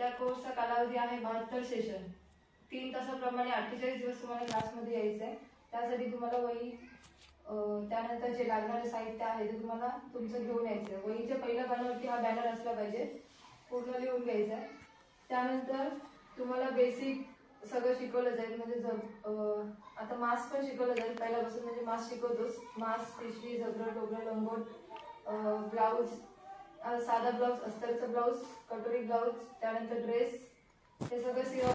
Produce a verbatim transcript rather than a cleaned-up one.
त्या कोर्सचा कालावधी आहे बहात्तर सेशन. तीन तासाप्रमाणे अठ्ठेचाळीस दिवस तुम्हाला क्लासमध्ये यायचं आहे. त्यासाठी तुम्हाला वही त्यानंतर जे लागणारे साहित्य आहे ते तुम्हाला तुमचं घेऊन यायचं आहे. वहीच्या पहिल्या पानावरती हा बॅनर असला पाहिजे, पूर्ण लिहून घ्यायचा आहे. त्यानंतर तुम्हाला बेसिक सगळं शिकवलं जाईल. म्हणजे जब आता मास्क पण शिकवलं जाईल पहिल्यापासून. म्हणजे मास्क शिकवतोच, मास्क, पिशवी, झबरं, टोपरं, लंगोट, ब्लाऊज, साधा ब्लाऊज, अस्तरचा ब्लाऊज, कटोरी ब्लाऊज, त्यानंतर ड्रेस, हे सगळं